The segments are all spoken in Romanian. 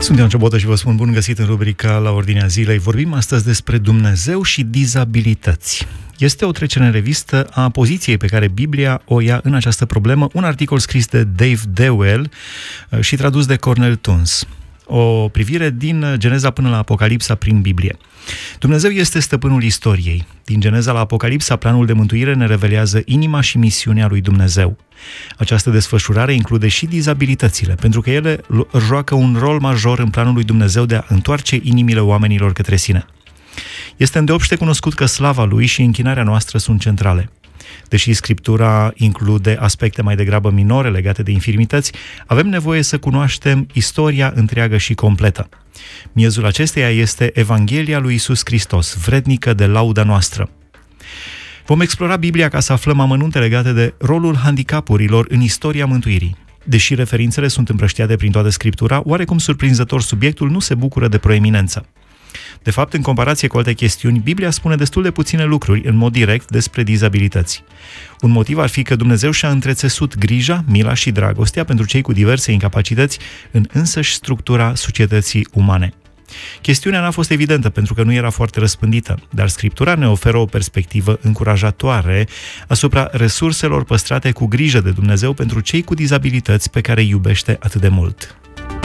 Sunt Ioan Ciobotă și vă spun bun găsit în rubrica La Ordinea Zilei. Vorbim astăzi despre Dumnezeu și dizabilități. Este o trecere în revistă a poziției pe care Biblia o ia în această problemă, un articol scris de Dave Dewell și tradus de Cornel Toons. O privire din Geneza până la Apocalipsa prin Biblie. Dumnezeu este stăpânul istoriei. Din Geneza la Apocalipsa, planul de mântuire ne revelează inima și misiunea lui Dumnezeu. Această desfășurare include și dizabilitățile, pentru că ele joacă un rol major în planul lui Dumnezeu de a întoarce inimile oamenilor către sine. Este îndeopște cunoscut că slava lui și închinarea noastră sunt centrale. Deși Scriptura include aspecte mai degrabă minore legate de infirmități, avem nevoie să cunoaștem istoria întreagă și completă. Miezul acesteia este Evanghelia lui Iisus Hristos, vrednică de lauda noastră. Vom explora Biblia ca să aflăm amănunte legate de rolul handicapurilor în istoria mântuirii. Deși referințele sunt împrăștiate prin toată Scriptura, oarecum surprinzător subiectul nu se bucură de proeminență. De fapt, în comparație cu alte chestiuni, Biblia spune destul de puține lucruri în mod direct despre dizabilități. Un motiv ar fi că Dumnezeu și-a întrețesut grija, mila și dragostea pentru cei cu diverse incapacități în însăși structura societății umane. Chestiunea n-a fost evidentă pentru că nu era foarte răspândită, dar Scriptura ne oferă o perspectivă încurajatoare asupra resurselor păstrate cu grijă de Dumnezeu pentru cei cu dizabilități pe care îi iubește atât de mult.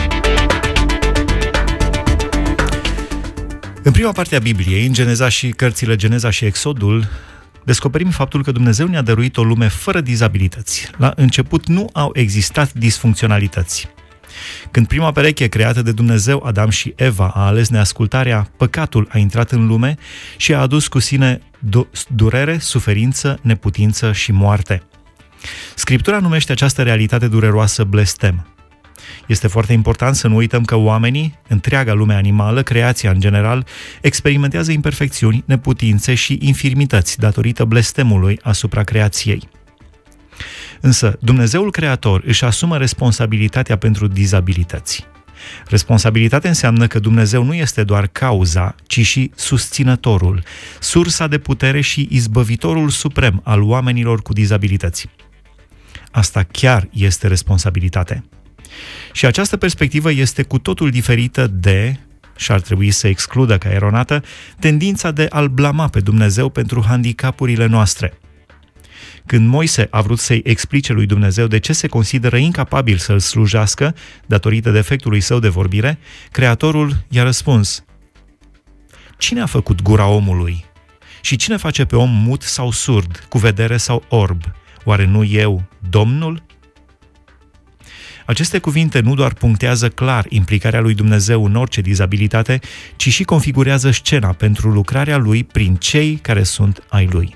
În prima parte a Bibliei, în Geneza și cărțile Geneza și Exodul, descoperim faptul că Dumnezeu ne-a dăruit o lume fără dizabilități. La început nu au existat disfuncționalități. Când prima pereche creată de Dumnezeu, Adam și Eva, a ales neascultarea, păcatul a intrat în lume și a adus cu sine durere, suferință, neputință și moarte. Scriptura numește această realitate dureroasă blestem. Este foarte important să nu uităm că oamenii, întreaga lume animală, creația în general, experimentează imperfecțiuni, neputințe și infirmități datorită blestemului asupra creației. Însă, Dumnezeul Creator își asumă responsabilitatea pentru dizabilități. Responsabilitatea înseamnă că Dumnezeu nu este doar cauza, ci și susținătorul, sursa de putere și izbăvitorul suprem al oamenilor cu dizabilități. Asta chiar este responsabilitate. Și această perspectivă este cu totul diferită de, și ar trebui să excludă ca eronată, tendința de a-L blama pe Dumnezeu pentru handicapurile noastre. Când Moise a vrut să-i explice lui Dumnezeu de ce se consideră incapabil să-L slujească datorită defectului său de vorbire, Creatorul i-a răspuns: cine a făcut gura omului? Și cine face pe om mut sau surd, cu vedere sau orb? Oare nu eu, Domnul? Aceste cuvinte nu doar punctează clar implicarea lui Dumnezeu în orice dizabilitate, ci și configurează scena pentru lucrarea lui prin cei care sunt ai lui.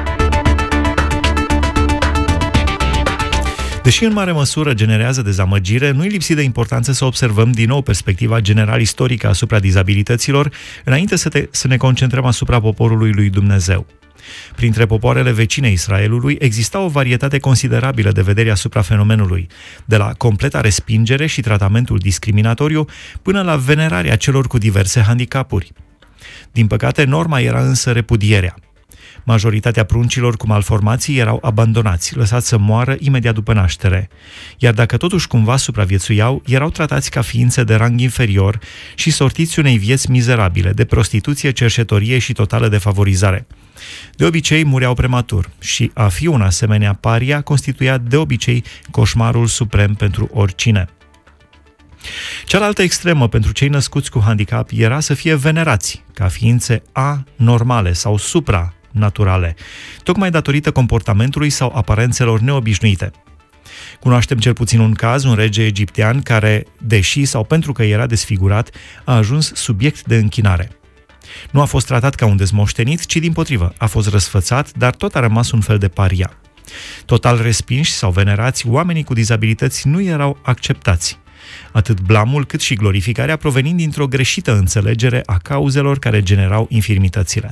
Deși în mare măsură generează dezamăgire, nu-i lipsit de importanță să observăm din nou perspectiva general-istorică asupra dizabilităților, înainte să ne concentrăm asupra poporului lui Dumnezeu. Printre popoarele vecine Israelului exista o varietate considerabilă de vederi asupra fenomenului, de la completa respingere și tratamentul discriminatoriu până la venerarea celor cu diverse handicapuri. Din păcate, norma era însă repudierea. Majoritatea pruncilor cu malformații erau abandonați, lăsați să moară imediat după naștere, iar dacă totuși cumva supraviețuiau, erau tratați ca ființe de rang inferior și sortiți unei vieți mizerabile, de prostituție, cerșetorie și totală defavorizare. De obicei mureau prematur și a fi un asemenea paria constituia de obicei coșmarul suprem pentru oricine. Cealaltă extremă pentru cei născuți cu handicap era să fie venerați ca ființe anormale sau supranaturale, tocmai datorită comportamentului sau aparențelor neobișnuite. Cunoaștem cel puțin un caz, un rege egiptean care, deși sau pentru că era desfigurat, a ajuns subiect de închinare. Nu a fost tratat ca un dezmoștenit, ci dimpotrivă, a fost răsfățat, dar tot a rămas un fel de paria. Total respinși sau venerați, oamenii cu dizabilități nu erau acceptați. Atât blamul cât și glorificarea provenind dintr-o greșită înțelegere a cauzelor care generau infirmitățile.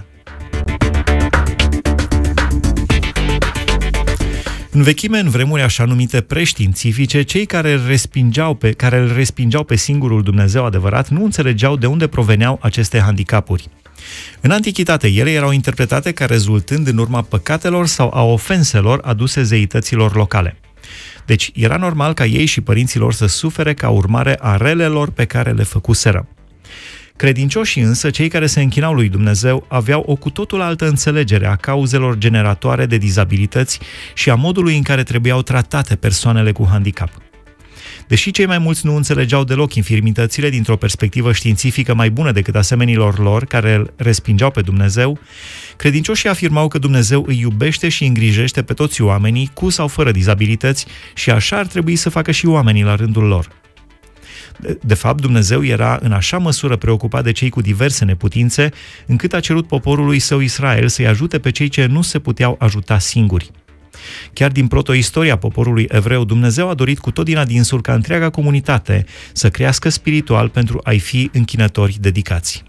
În vechime, în vremuri așa numite preștiințifice, cei care îl respingeau pe singurul Dumnezeu adevărat nu înțelegeau de unde proveneau aceste handicapuri. În antichitate, ele erau interpretate ca rezultând în urma păcatelor sau a ofenselor aduse zeităților locale. Deci era normal ca ei și părinții lor să sufere ca urmare a relelor pe care le făcuseră. Credincioșii însă, cei care se închinau lui Dumnezeu, aveau o cu totul altă înțelegere a cauzelor generatoare de dizabilități și a modului în care trebuiau tratate persoanele cu handicap. Deși cei mai mulți nu înțelegeau deloc infirmitățile dintr-o perspectivă științifică mai bună decât asemenilor lor care îl respingeau pe Dumnezeu, credincioșii afirmau că Dumnezeu îi iubește și îngrijește pe toți oamenii, cu sau fără dizabilități, și așa ar trebui să facă și oamenii la rândul lor. De fapt, Dumnezeu era în așa măsură preocupat de cei cu diverse neputințe, încât a cerut poporului său Israel să-i ajute pe cei ce nu se puteau ajuta singuri. Chiar din protoistoria poporului evreu, Dumnezeu a dorit cu tot din adinsul ca întreaga comunitate să crească spiritual pentru a-i fi închinători dedicați.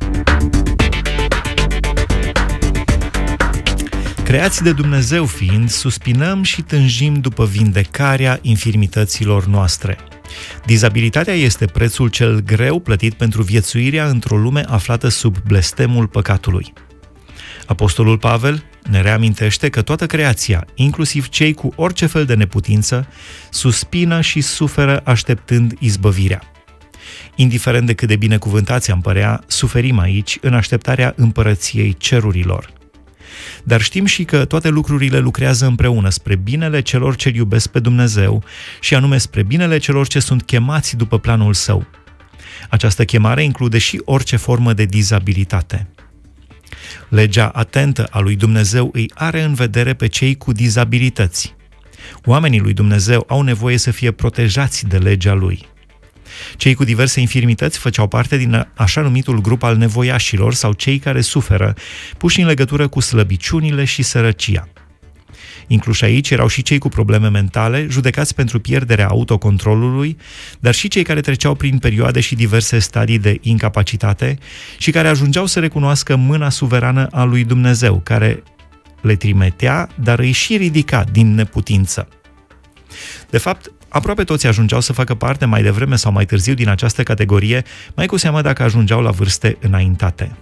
Creați de Dumnezeu fiind, suspinăm și tânjim după vindecarea infirmităților noastre. Dizabilitatea este prețul cel greu plătit pentru viețuirea într-o lume aflată sub blestemul păcatului. Apostolul Pavel ne reamintește că toată creația, inclusiv cei cu orice fel de neputință, suspină și suferă așteptând izbăvirea. Indiferent de cât de binecuvântați am părea, suferim aici în așteptarea împărăției cerurilor. Dar știm și că toate lucrurile lucrează împreună spre binele celor ce iubesc pe Dumnezeu și anume spre binele celor ce sunt chemați după planul său. Această chemare include și orice formă de dizabilitate. Legea atentă a lui Dumnezeu îi are în vedere pe cei cu dizabilități. Oamenii lui Dumnezeu au nevoie să fie protejați de legea lui. Cei cu diverse infirmități făceau parte din așa numitul grup al nevoiașilor sau cei care suferă, puși în legătură cu slăbiciunile și sărăcia. Incluși aici erau și cei cu probleme mentale, judecați pentru pierderea autocontrolului, dar și cei care treceau prin perioade și diverse stadii de incapacitate și care ajungeau să recunoască mâna suverană a lui Dumnezeu, care le trimitea, dar îi și ridica din neputință. De fapt, aproape toți ajungeau să facă parte mai devreme sau mai târziu din această categorie, mai cu seamă dacă ajungeau la vârste înaintate.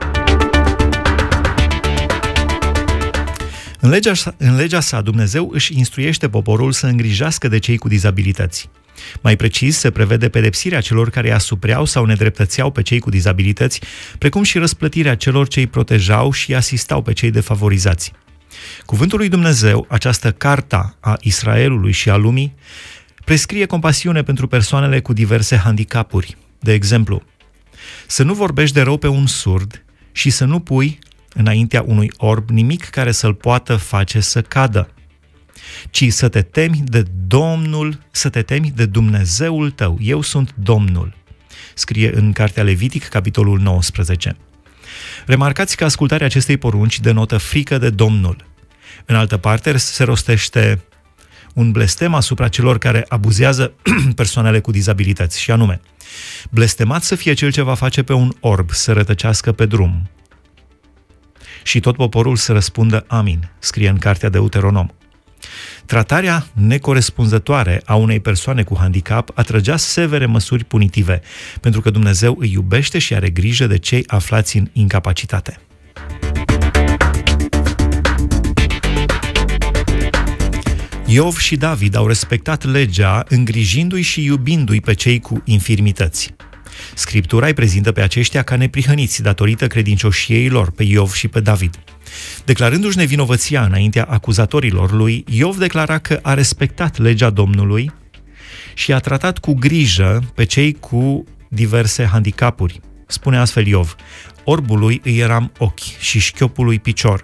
În legea sa, Dumnezeu își instruiește poporul să îngrijească de cei cu dizabilități. Mai precis, se prevede pedepsirea celor care îi asupreau sau nedreptățeau pe cei cu dizabilități, precum și răsplătirea celor ce îi protejau și asistau pe cei defavorizați. Cuvântul lui Dumnezeu, această carta a Israelului și a lumii, prescrie compasiune pentru persoanele cu diverse handicapuri. De exemplu, să nu vorbești de rău pe un surd și să nu pui înaintea unui orb nimic care să-l poată face să cadă, ci să te temi de Domnul, să te temi de Dumnezeul tău. Eu sunt Domnul, scrie în Cartea Levitic, capitolul 19. Remarcați că ascultarea acestei porunci denotă frică de Domnul. În altă parte se rostește un blestem asupra celor care abuzează persoanele cu dizabilități, și anume: blestemat să fie cel ce va face pe un orb să rătăcească pe drum. Și tot poporul să răspundă amin, scrie în Cartea Deuteronom. Tratarea necorespunzătoare a unei persoane cu handicap atrăgea severe măsuri punitive, pentru că Dumnezeu îi iubește și are grijă de cei aflați în incapacitate. Iov și David au respectat legea, îngrijindu-i și iubindu-i pe cei cu infirmități. Scriptura îi prezintă pe aceștia ca neprihăniți datorită credincioșiei lor, pe Iov și pe David. Declarându-și nevinovăția înaintea acuzatorilor lui, Iov declara că a respectat legea Domnului și a tratat cu grijă pe cei cu diverse handicapuri. Spune astfel Iov: orbului îi eram ochi și șchiopului picior.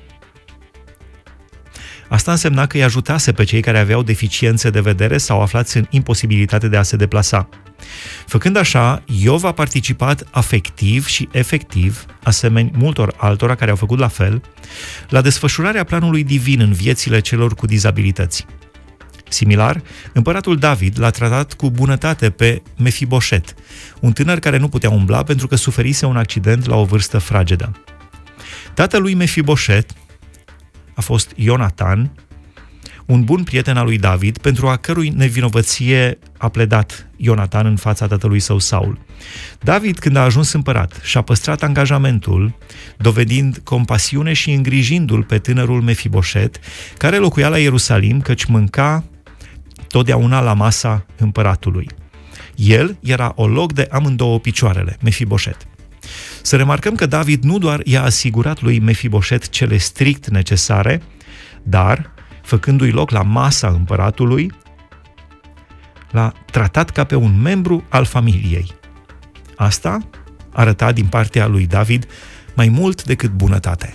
Asta însemna că îi ajutase pe cei care aveau deficiențe de vedere sau aflați în imposibilitate de a se deplasa. Făcând așa, Iov a participat afectiv și efectiv, asemeni multor altora care au făcut la fel, la desfășurarea planului divin în viețile celor cu dizabilități. Similar, împăratul David l-a tratat cu bunătate pe Mefiboset, un tânăr care nu putea umbla pentru că suferise un accident la o vârstă fragedă. Tatălui Mefiboset a fost Ionatan, un bun prieten al lui David, pentru a cărui nevinovăție a pledat Ionatan în fața tatălui său Saul. David, când a ajuns împărat, și-a păstrat angajamentul, dovedind compasiune și îngrijindu-l pe tânărul Mefiboset, care locuia la Ierusalim, căci mânca totdeauna la masa împăratului. El era o loc de amândouă picioarele, Mefiboset. Să remarcăm că David nu doar i-a asigurat lui Mefiboset cele strict necesare, dar, făcându-i loc la masa împăratului, l-a tratat ca pe un membru al familiei. Asta arăta din partea lui David mai mult decât bunătate.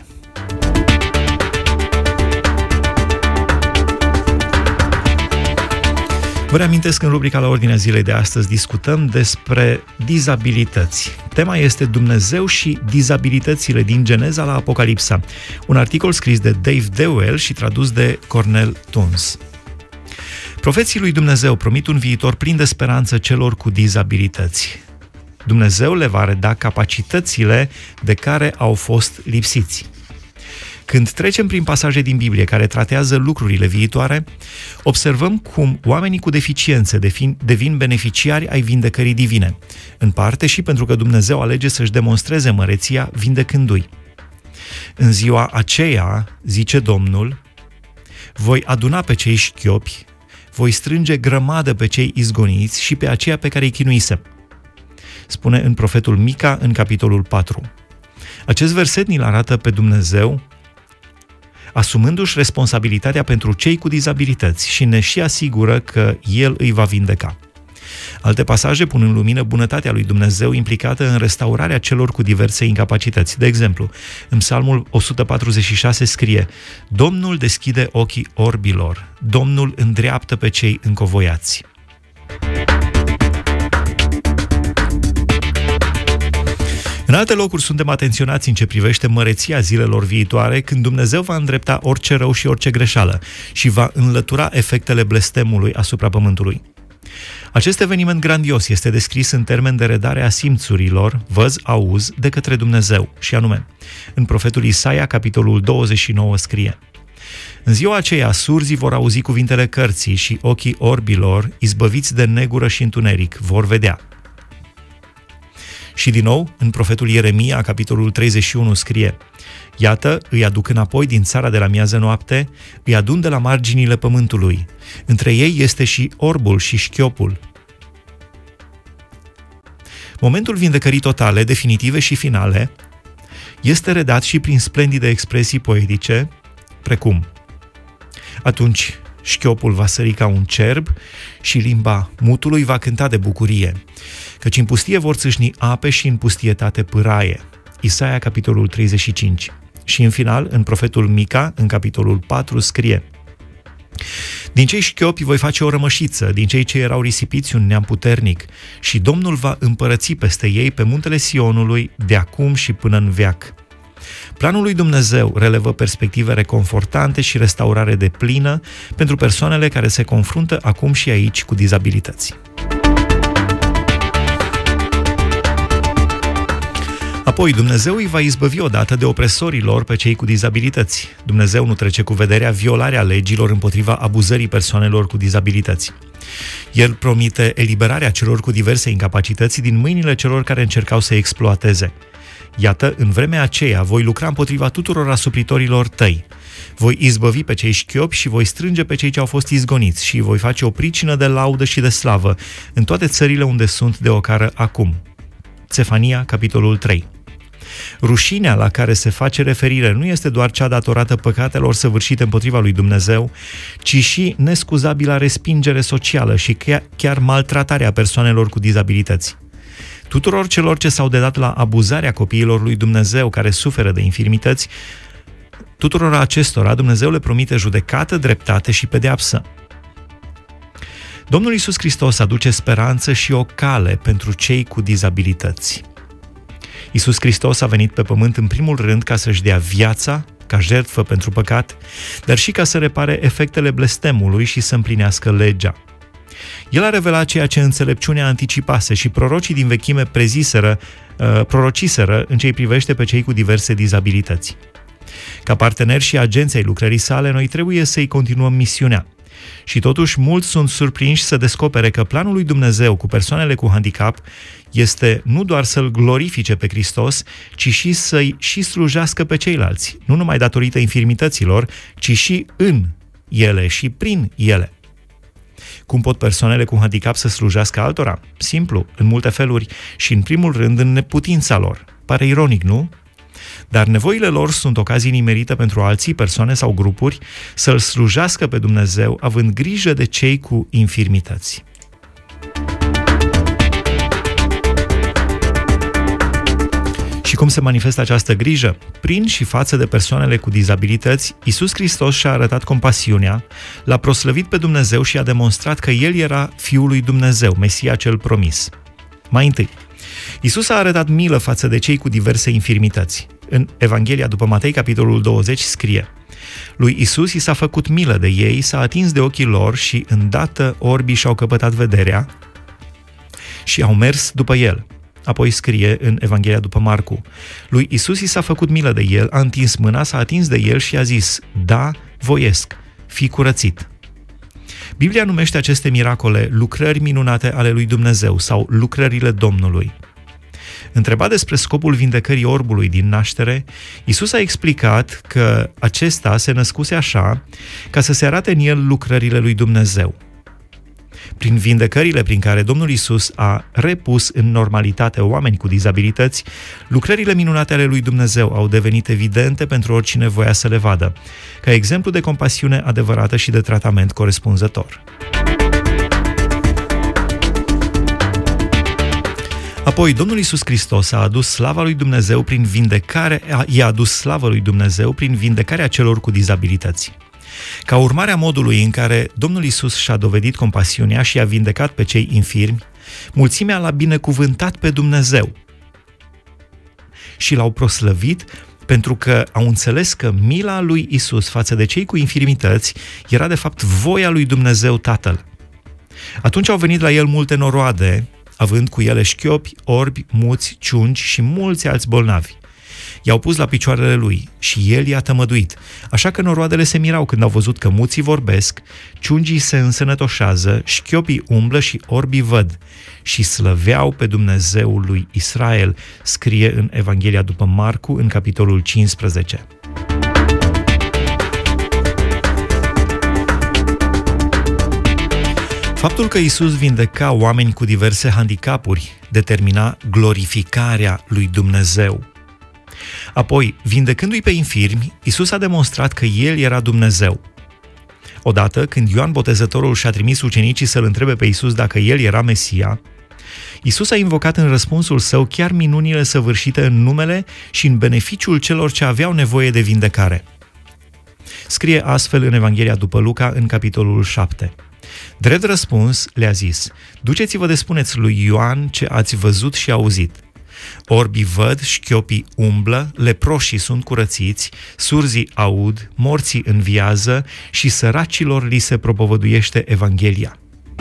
Vă reamintesc că în rubrica La Ordinea Zilei de astăzi discutăm despre dizabilități. Tema este Dumnezeu și dizabilitățile din Geneza la Apocalipsa. Un articol scris de Dave Dewell și tradus de Cornel Toons. Profeții lui Dumnezeu promit un viitor plin de speranță celor cu dizabilități. Dumnezeu le va reda capacitățile de care au fost lipsiți. Când trecem prin pasaje din Biblie care tratează lucrurile viitoare, observăm cum oamenii cu deficiențe devin beneficiari ai vindecării divine, în parte și pentru că Dumnezeu alege să-și demonstreze măreția vindecându-i. În ziua aceea, zice Domnul, voi aduna pe cei șchiopi, voi strânge grămadă pe cei izgoniți și pe aceia pe care îi chinuisem. Spune în profetul Mica, în capitolul 4. Acest verset ni-l arată pe Dumnezeu asumându-și responsabilitatea pentru cei cu dizabilități și ne și asigură că El îi va vindeca. Alte pasaje pun în lumină bunătatea lui Dumnezeu implicată în restaurarea celor cu diverse incapacități. De exemplu, în Psalmul 146 scrie: Domnul deschide ochii orbilor, Domnul îndreaptă pe cei încovoiați. În alte locuri suntem atenționați în ce privește măreția zilelor viitoare, când Dumnezeu va îndrepta orice rău și orice greșeală și va înlătura efectele blestemului asupra pământului. Acest eveniment grandios este descris în termen de redare a simțurilor, văz-auzi, de către Dumnezeu, și anume, în profetul Isaia, capitolul 29, scrie: În ziua aceea, surzii vor auzi cuvintele cărții și ochii orbilor, izbăviți de negură și întuneric, vor vedea. Și din nou, în profetul Ieremia, capitolul 31, scrie: Iată, îi aduc înapoi din țara de la miază noapte, îi adun de la marginile pământului. Între ei este și orbul și șchiopul. Momentul vindecării totale, definitive și finale este redat și prin splendide expresii poetice, precum: Atunci șchiopul va sări ca un cerb și limba mutului va cânta de bucurie, căci în pustie vor țâșni ape și în pustietate pâraie. Isaia, capitolul 35. Și în final, în profetul Mica, în capitolul 4, scrie: Din cei șchiopi voi face o rămășiță, din cei ce erau risipiți un neam puternic, și Domnul va împărăți peste ei pe muntele Sionului de acum și până în veac. Planul lui Dumnezeu relevă perspective reconfortante și restaurare deplină pentru persoanele care se confruntă acum și aici cu dizabilități. Apoi, Dumnezeu îi va izbăvi odată de opresorii lor pe cei cu dizabilități. Dumnezeu nu trece cu vederea violarea legilor împotriva abuzării persoanelor cu dizabilități. El promite eliberarea celor cu diverse incapacități din mâinile celor care încercau să exploateze. Iată, în vremea aceea voi lucra împotriva tuturor asupritorilor tăi. Voi izbăvi pe cei șchiopi și voi strânge pe cei ce au fost izgoniți și voi face o pricină de laudă și de slavă în toate țările unde sunt de ocară acum. Sefania, capitolul 3. Rușinea la care se face referire nu este doar cea datorată păcatelor săvârșite împotriva lui Dumnezeu, ci și nescuzabila respingere socială și chiar maltratarea persoanelor cu dizabilități. Tuturor celor ce s-au dedat la abuzarea copiilor lui Dumnezeu care suferă de infirmități, tuturor acestora Dumnezeu le promite judecată, dreptate și pedeapsă. Domnul Iisus Hristos aduce speranță și o cale pentru cei cu dizabilități. Iisus Hristos a venit pe pământ în primul rând ca să-și dea viața ca jertfă pentru păcat, dar și ca să repare efectele blestemului și să împlinească legea. El a revelat ceea ce înțelepciunea anticipase și prorocii din vechime prorociseră în ce îi privește pe cei cu diverse dizabilități. Ca parteneri și agenți ai lucrării sale, noi trebuie să-i continuăm misiunea. Și totuși, mulți sunt surprinși să descopere că planul lui Dumnezeu cu persoanele cu handicap este nu doar să-L glorifice pe Hristos, ci și să-i și slujească pe ceilalți, nu numai datorită infirmităților, ci și în ele și prin ele. Cum pot persoanele cu handicap să slujească altora? Simplu, în multe feluri și în primul rând în neputința lor. Pare ironic, nu? Dar nevoile lor sunt ocazii nimerite pentru alții, persoane sau grupuri, să-L slujească pe Dumnezeu, având grijă de cei cu infirmități. Și cum se manifestă această grijă? Prin și față de persoanele cu dizabilități, Iisus Hristos și-a arătat compasiunea, l-a proslăvit pe Dumnezeu și a demonstrat că El era Fiul lui Dumnezeu, Mesia cel promis. Mai întâi, Iisus a arătat milă față de cei cu diverse infirmități. În Evanghelia după Matei, capitolul 20, scrie: lui Iisus i s-a făcut milă de ei, s-a atins de ochii lor și îndată orbii și-au căpătat vederea și au mers după El. Apoi scrie în Evanghelia după Marcu: lui Iisus i s-a făcut milă de el, a întins mâna, s-a atins de el și a zis: da, voiesc, fii curățit. Biblia numește aceste miracole lucrări minunate ale lui Dumnezeu sau lucrările Domnului. Întrebat despre scopul vindecării orbului din naștere, Iisus a explicat că acesta se născuse așa ca să se arate în el lucrările lui Dumnezeu. Prin vindecările prin care Domnul Iisus a repus în normalitate oameni cu dizabilități, lucrările minunate ale lui Dumnezeu au devenit evidente pentru oricine voia să le vadă, ca exemplu de compasiune adevărată și de tratament corespunzător. Apoi, Domnul Iisus Hristos i-a adus slava lui Dumnezeu prin vindecarea celor cu dizabilități. Ca urmare a modului în care Domnul Iisus și-a dovedit compasiunea și a vindecat pe cei infirmi, mulțimea l-a binecuvântat pe Dumnezeu și l-au proslăvit pentru că au înțeles că mila lui Iisus față de cei cu infirmități era de fapt voia lui Dumnezeu Tatăl. Atunci au venit la el multe noroade, având cu ele șchiopi, orbi, muți, ciungi și mulți alți bolnavi. I-au pus la picioarele lui și el i-a tămăduit, așa că noroadele se mirau când au văzut că muții vorbesc, ciungii se însănătoșează, șchiopii umblă și orbii văd și slăveau pe Dumnezeul lui Israel, scrie în Evanghelia după Marcu, în capitolul 15. Faptul că Iisus vindeca oameni cu diverse handicapuri determina glorificarea lui Dumnezeu. Apoi, vindecându-i pe infirmi, Iisus a demonstrat că El era Dumnezeu. Odată, când Ioan Botezătorul și-a trimis ucenicii să-L întrebe pe Iisus dacă El era Mesia, Iisus a invocat în răspunsul său chiar minunile săvârșite în numele și în beneficiul celor ce aveau nevoie de vindecare. Scrie astfel în Evanghelia după Luca, în capitolul 7. Drept răspuns, le-a zis: duceți-vă de spuneți lui Ioan ce ați văzut și auzit. Orbii văd, șchiopii umblă, leproșii sunt curățiți, surzii aud, morții înviază și săracilor li se propovăduiește Evanghelia.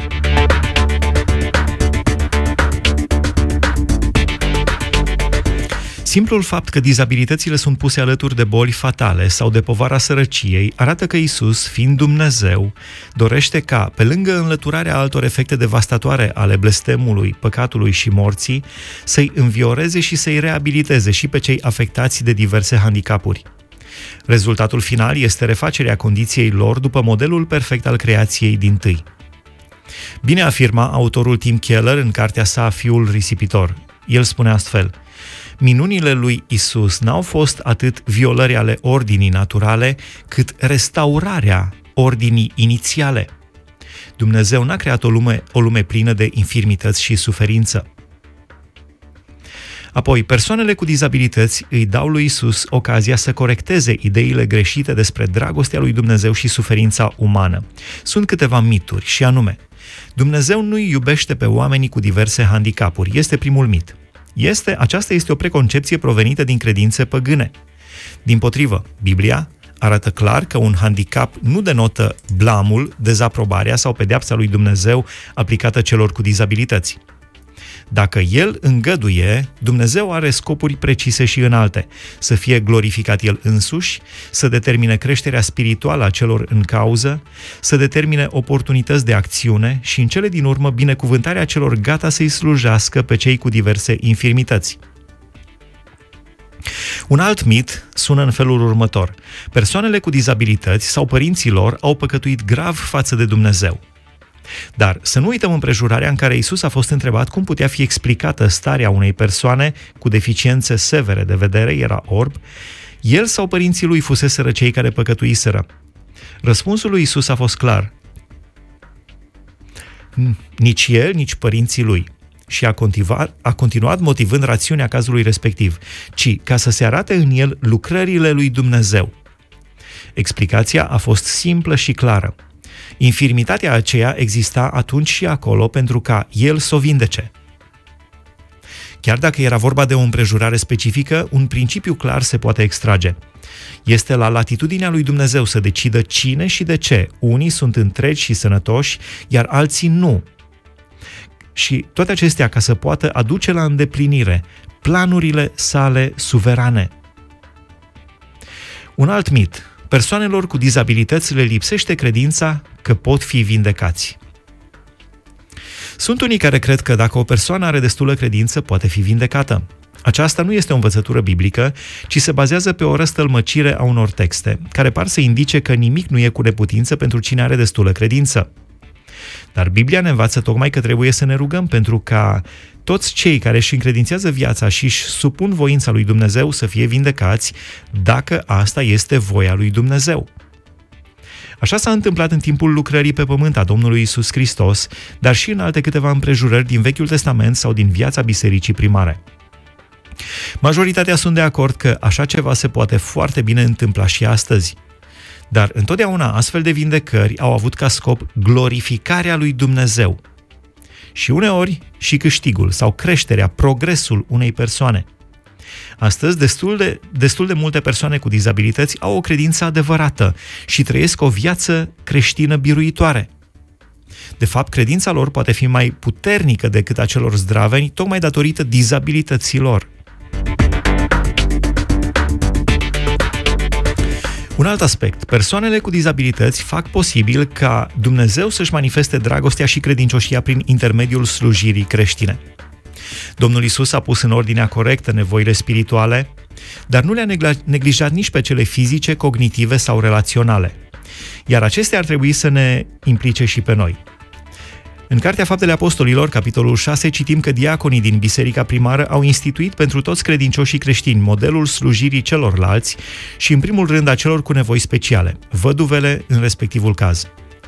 Simplul fapt că dizabilitățile sunt puse alături de boli fatale sau de povara sărăciei arată că Iisus, fiind Dumnezeu, dorește ca, pe lângă înlăturarea altor efecte devastatoare ale blestemului, păcatului și morții, să-i învioreze și să-i reabiliteze și pe cei afectați de diverse handicapuri. Rezultatul final este refacerea condiției lor după modelul perfect al creației dintâi. Bine afirma autorul Tim Keller în cartea sa Fiul risipitor. El spune astfel: minunile lui Isus n-au fost atât violări ale ordinii naturale, cât restaurarea ordinii inițiale. Dumnezeu n-a creat o lume plină de infirmități și suferință. Apoi, persoanele cu dizabilități îi dau lui Isus ocazia să corecteze ideile greșite despre dragostea lui Dumnezeu și suferința umană. Sunt câteva mituri, și anume: Dumnezeu nu-i iubește pe oamenii cu diverse handicapuri. Este primul mit. Aceasta este o preconcepție provenită din credințe păgâne. Dimpotrivă, Biblia arată clar că un handicap nu denotă blamul, dezaprobarea sau pedeapsa lui Dumnezeu aplicată celor cu dizabilități. Dacă El îngăduie, Dumnezeu are scopuri precise și înalte: să fie glorificat El însuși, să determine creșterea spirituală a celor în cauză, să determine oportunități de acțiune și, în cele din urmă, binecuvântarea celor gata să-i slujească pe cei cu diverse infirmități. Un alt mit sună în felul următor: persoanele cu dizabilități sau părinții lor au păcătuit grav față de Dumnezeu. Dar să nu uităm împrejurarea în care Iisus a fost întrebat cum putea fi explicată starea unei persoane cu deficiențe severe de vedere, era orb, el sau părinții lui fuseseră cei care păcătuiseră. Răspunsul lui Iisus a fost clar. Nici el, nici părinții lui. Și a continuat motivând rațiunea cazului respectiv, ci ca să se arate în el lucrările lui Dumnezeu. Explicația a fost simplă și clară. Infirmitatea aceea exista atunci și acolo pentru ca el să o vindece. Chiar dacă era vorba de o împrejurare specifică, un principiu clar se poate extrage. Este la latitudinea lui Dumnezeu să decidă cine și de ce. Unii sunt întregi și sănătoși, iar alții nu. Și toate acestea ca să poată aduce la îndeplinire planurile sale suverane. Un alt mit. Persoanelor cu dizabilități le lipsește credința că pot fi vindecați. Sunt unii care cred că dacă o persoană are destulă credință, poate fi vindecată. Aceasta nu este o învățătură biblică, ci se bazează pe o răstălmăcire a unor texte, care par să indice că nimic nu e cu neputință pentru cine are destulă credință. Dar Biblia ne învață tocmai că trebuie să ne rugăm pentru ca toți cei care își încredințează viața și își supun voința lui Dumnezeu să fie vindecați, dacă asta este voia lui Dumnezeu. Așa s-a întâmplat în timpul lucrării pe pământ a Domnului Iisus Hristos, dar și în alte câteva împrejurări din Vechiul Testament sau din viața bisericii primare. Majoritatea sunt de acord că așa ceva se poate foarte bine întâmpla și astăzi. Dar întotdeauna astfel de vindecări au avut ca scop glorificarea lui Dumnezeu. Și uneori și câștigul sau creșterea, progresul unei persoane. Astăzi, destul de multe persoane cu dizabilități au o credință adevărată și trăiesc o viață creștină biruitoare. De fapt, credința lor poate fi mai puternică decât a celor zdraveni, tocmai datorită dizabilităților. Un alt aspect, persoanele cu dizabilități fac posibil ca Dumnezeu să-și manifeste dragostea și credincioșia prin intermediul slujirii creștine. Domnul Iisus a pus în ordinea corectă nevoile spirituale, dar nu le-a neglijat nici pe cele fizice, cognitive sau relaționale. Iar acestea ar trebui să ne implice și pe noi. În Cartea Faptele Apostolilor, capitolul 6, citim că diaconii din biserica primară au instituit pentru toți credincioșii creștini modelul slujirii celorlalți și, în primul rând, a celor cu nevoi speciale, văduvele în respectivul caz.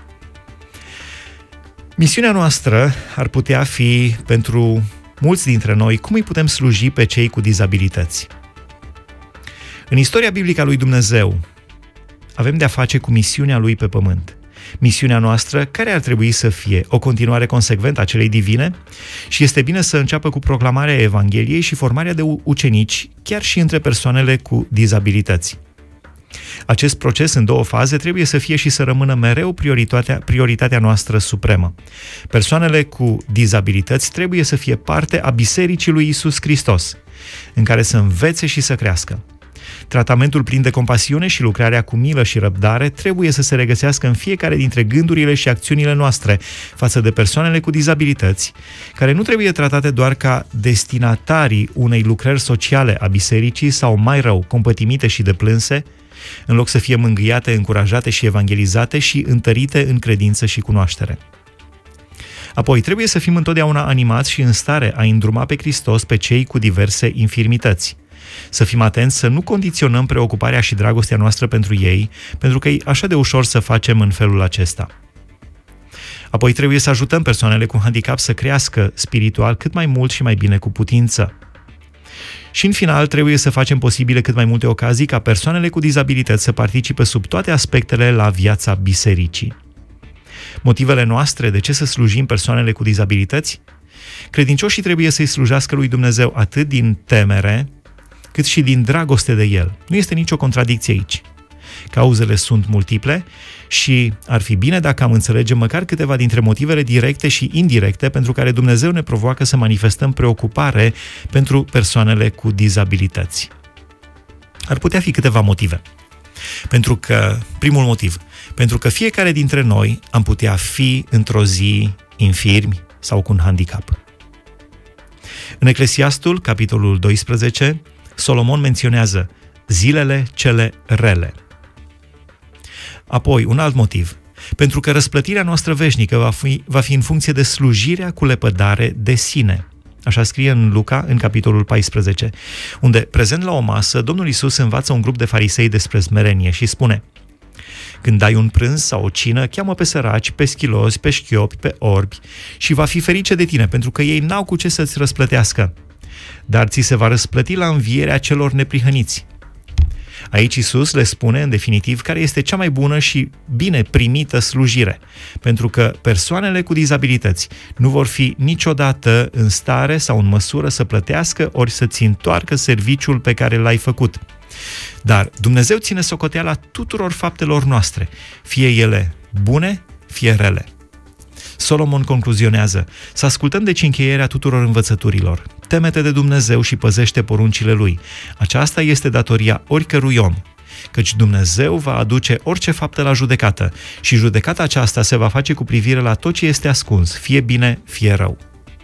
Misiunea noastră ar putea fi, pentru mulți dintre noi, cum îi putem sluji pe cei cu dizabilități. În istoria biblică a lui Dumnezeu avem de-a face cu misiunea lui pe pământ. Misiunea noastră, care ar trebui să fie o continuare consecventă a celei divine, și este bine să înceapă cu proclamarea Evangheliei și formarea de ucenici, chiar și între persoanele cu dizabilități. Acest proces în două faze trebuie să fie și să rămână mereu prioritatea noastră supremă. Persoanele cu dizabilități trebuie să fie parte a Bisericii lui Iisus Hristos, în care să învețe și să crească. Tratamentul plin de compasiune și lucrarea cu milă și răbdare trebuie să se regăsească în fiecare dintre gândurile și acțiunile noastre față de persoanele cu dizabilități, care nu trebuie tratate doar ca destinatarii unei lucrări sociale a bisericii sau, mai rău, compătimite și deplânse, în loc să fie mângâiate, încurajate și evangelizate și întărite în credință și cunoaștere. Apoi, trebuie să fim întotdeauna animați și în stare a îndruma pe Hristos pe cei cu diverse infirmități. Să fim atenți să nu condiționăm preocuparea și dragostea noastră pentru ei, pentru că e așa de ușor să facem în felul acesta. Apoi trebuie să ajutăm persoanele cu handicap să crească spiritual cât mai mult și mai bine cu putință. Și în final trebuie să facem posibile cât mai multe ocazii ca persoanele cu dizabilități să participe sub toate aspectele la viața bisericii. Motivele noastre de ce să slujim persoanele cu dizabilități? Credincioșii trebuie să-i slujească lui Dumnezeu atât din temere, cât și din dragoste de El. Nu este nicio contradicție aici. Cauzele sunt multiple și ar fi bine dacă am înțelege măcar câteva dintre motivele directe și indirecte pentru care Dumnezeu ne provoacă să manifestăm preocupare pentru persoanele cu dizabilități. Ar putea fi câteva motive. Primul motiv, pentru că fiecare dintre noi am putea fi într-o zi infirmi sau cu un handicap. În Eclesiastul, capitolul 12, Solomon menționează zilele cele rele. Apoi, un alt motiv, pentru că răsplătirea noastră veșnică va fi în funcție de slujirea cu lepădare de sine. Așa scrie în Luca, în capitolul 14, unde, prezent la o masă, Domnul Iisus învață un grup de farisei despre smerenie și spune: când dai un prânz sau o cină, cheamă pe săraci, pe schilozi, pe șchiopi, pe orbi și va fi ferice de tine, pentru că ei n-au cu ce să-ți răsplătească. Dar ți se va răsplăti la învierea celor neprihăniți. Aici Iisus le spune, în definitiv, care este cea mai bună și bine primită slujire, pentru că persoanele cu dizabilități nu vor fi niciodată în stare sau în măsură să plătească ori să-ți întoarcă serviciul pe care l-ai făcut. Dar Dumnezeu ține socoteala tuturor faptelor noastre, fie ele bune, fie rele. Solomon concluzionează: să ascultăm deci încheierea tuturor învățăturilor. Teme-te de Dumnezeu și păzește poruncile Lui. Aceasta este datoria oricărui om, căci Dumnezeu va aduce orice faptă la judecată și judecata aceasta se va face cu privire la tot ce este ascuns, fie bine, fie rău.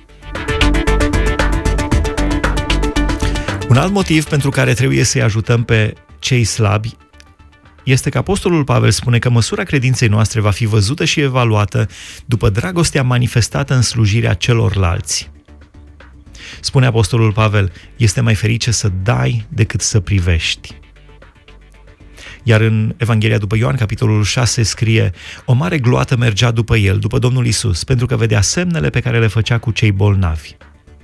Un alt motiv pentru care trebuie să-i ajutăm pe cei slabi este că Apostolul Pavel spune că măsura credinței noastre va fi văzută și evaluată după dragostea manifestată în slujirea celorlalți. Spune Apostolul Pavel: este mai ferice să dai decât să privești. Iar în Evanghelia după Ioan, capitolul 6, scrie: o mare gloată mergea după el, după Domnul Iisus, pentru că vedea semnele pe care le făcea cu cei bolnavi.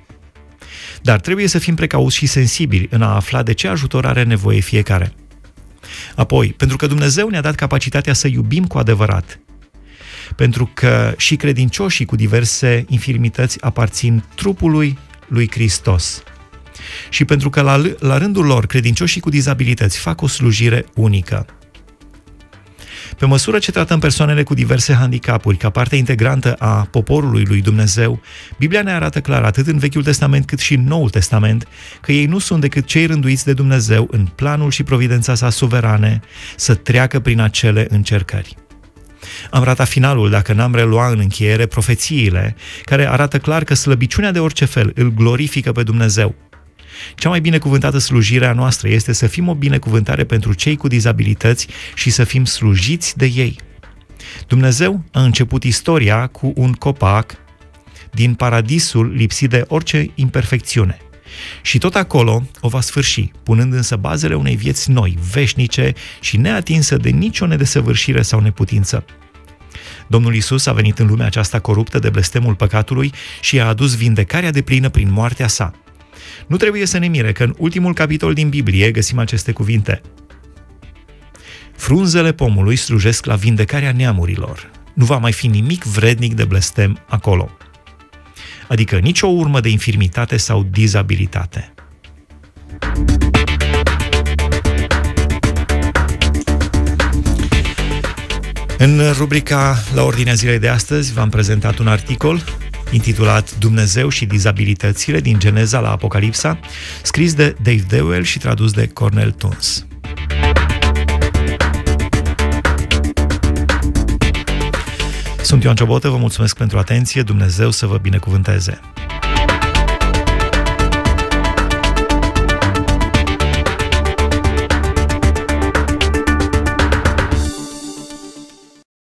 Dar trebuie să fim precauți și sensibili în a afla de ce ajutor are nevoie fiecare. Apoi, pentru că Dumnezeu ne-a dat capacitatea să iubim cu adevărat, pentru că și credincioșii cu diverse infirmități aparțin trupului lui Hristos și pentru că la rândul lor credincioșii cu dizabilități fac o slujire unică. Pe măsură ce tratăm persoanele cu diverse handicapuri ca parte integrantă a poporului lui Dumnezeu, Biblia ne arată clar, atât în Vechiul Testament cât și în Noul Testament, că ei nu sunt decât cei rânduiți de Dumnezeu în planul și providența sa suverane să treacă prin acele încercări. Am ratat finalul dacă n-am reluat în încheiere profețiile care arată clar că slăbiciunea de orice fel îl glorifică pe Dumnezeu. Cea mai binecuvântată slujire a noastră este să fim o binecuvântare pentru cei cu dizabilități și să fim slujiți de ei. Dumnezeu a început istoria cu un copac din paradisul lipsit de orice imperfecțiune. Și tot acolo o va sfârși, punând însă bazele unei vieți noi, veșnice și neatinsă de nicio nedesăvârșire sau neputință. Domnul Iisus a venit în lumea aceasta coruptă de blestemul păcatului și a adus vindecarea deplină prin moartea sa. Nu trebuie să ne mire că în ultimul capitol din Biblie găsim aceste cuvinte: frunzele pomului slujesc la vindecarea neamurilor. Nu va mai fi nimic vrednic de blestem acolo. Adică nicio urmă de infirmitate sau dizabilitate. În rubrica La ordinea zilei de astăzi v-am prezentat un articol intitulat Dumnezeu și dizabilitățile din Geneza la Apocalipsa, scris de Dave Dewell și tradus de Cornel Tuns. Sunt Ioan Ciobotă, vă mulțumesc pentru atenție, Dumnezeu să vă binecuvânteze!